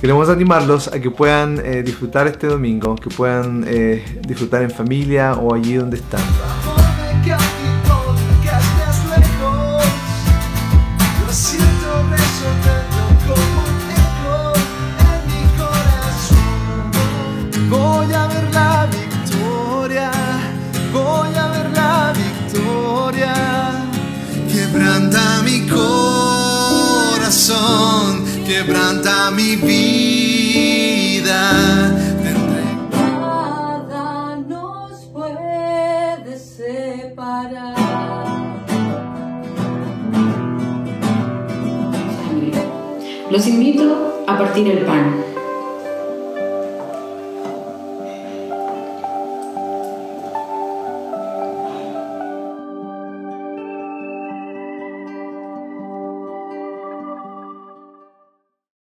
queremos animarlos a que puedan disfrutar este domingo, que puedan disfrutar en familia o allí donde están. Voy a ver la victoria, voy a ver la victoria. Quebranta mi corazón, quebranta mi vida. Nada nos puede separar. Los invito a partir el pan.